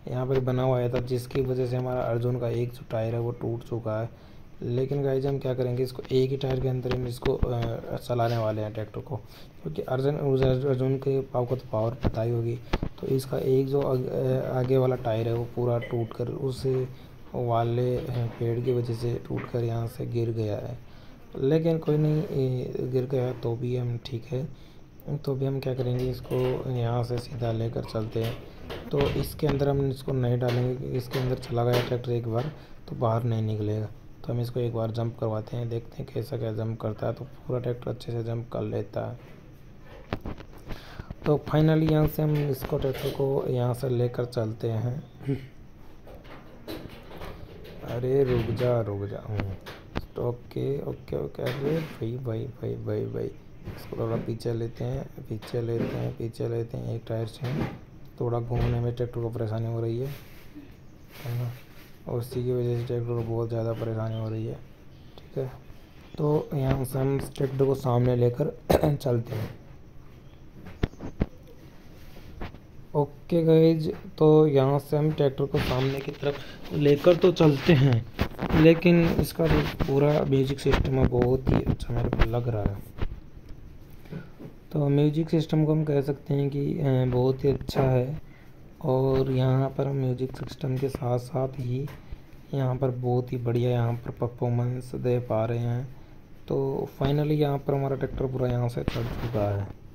यहाँ पर बना हुआ था, जिसकी वजह से हमारा अर्जुन का एक जो टायर है वो टूट चुका है। लेकिन गाइज हम क्या करेंगे, इसको एक ही टायर के अंदर हम इसको चलाने वाले हैं ट्रैक्टर को, क्योंकि अर्जुन के पाव को तो पावर पता ही होगी। तो इसका एक जो आगे वाला टायर है वो पूरा टूट कर उस वाले पेड़ की वजह से टूट कर यहाँ से गिर गया है। लेकिन कोई नहीं, गिर गया तो भी हम ठीक है। तो भी हम क्या करेंगे, इसको यहाँ से सीधा लेकर चलते हैं। तो इसके अंदर हम इसको नहीं डालेंगे, क्योंकि इसके अंदर चला गया ट्रैक्टर एक बार तो बाहर नहीं निकलेगा। तो हम इसको एक बार जंप करवाते हैं, देखते हैं कैसा क्या जंप करता है। तो पूरा ट्रैक्टर अच्छे से जंप कर लेता है। तो फाइनली यहाँ से हम इसको ट्रैक्टर को यहाँ से लेकर चलते हैं। अरे रुक जा ओके ओके ओके। अरे भाई इसको थोड़ा पीछे लेते हैं, एक टायर से थोड़ा घूमने में ट्रैक्टर को परेशानी हो रही है ना, और उसी की वजह से ट्रैक्टर को बहुत ज़्यादा परेशानी हो रही है। ठीक है, तो यहाँ से हम ट्रैक्टर को सामने लेकर चलते हैं। ओके गाइज, तो यहाँ से हम ट्रैक्टर को सामने की तरफ लेकर तो चलते हैं, लेकिन इसका जो पूरा म्यूजिक सिस्टम है बहुत ही अच्छा मेरे को लग रहा है। तो म्यूजिक सिस्टम को हम कह सकते हैं कि बहुत ही अच्छा है। और यहाँ पर म्यूजिक सिस्टम के साथ साथ ही यहाँ पर बहुत ही बढ़िया यहाँ पर परफॉर्मेंस दे पा रहे हैं। तो फाइनली यहाँ पर हमारा ट्रैक्टर पूरा यहाँ से चल चुका है।